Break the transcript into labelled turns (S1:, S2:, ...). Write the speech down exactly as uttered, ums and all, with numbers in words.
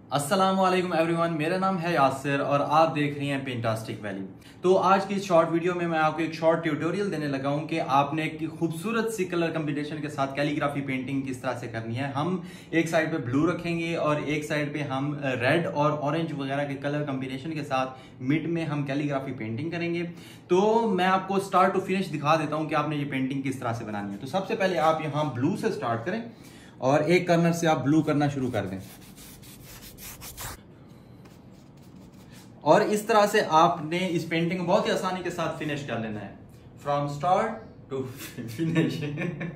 S1: अस्सलाम वालेकुम एवरीवन, मेरा नाम है यासिर और आप देख रहे हैं पेंटास्टिक वैली। तो आज की इस शॉर्ट वीडियो में मैं आपको एक शॉर्ट ट्यूटोरियल देने लगा हूं कि आपने एक खूबसूरत सी कलर कॉम्बिनेशन के साथ कैलीग्राफी पेंटिंग किस तरह से करनी है। हम एक साइड पे ब्लू रखेंगे और एक साइड पे हम रेड और ऑरेंज वगैरह के कलर कॉम्बिनेशन के साथ मिड में हम कैलीग्राफी पेंटिंग करेंगे। तो मैं आपको स्टार्ट टू फिनिश दिखा देता हूँ कि आपने ये पेंटिंग किस तरह से बनानी है। तो सबसे पहले आप यहाँ ब्लू से स्टार्ट करें और एक कॉर्नर से आप ब्लू करना शुरू कर दें और इस तरह से आपने इस पेंटिंग को बहुत ही आसानी के साथ फिनिश कर लेना है, फ्रॉम स्टार्ट टू फिनिश।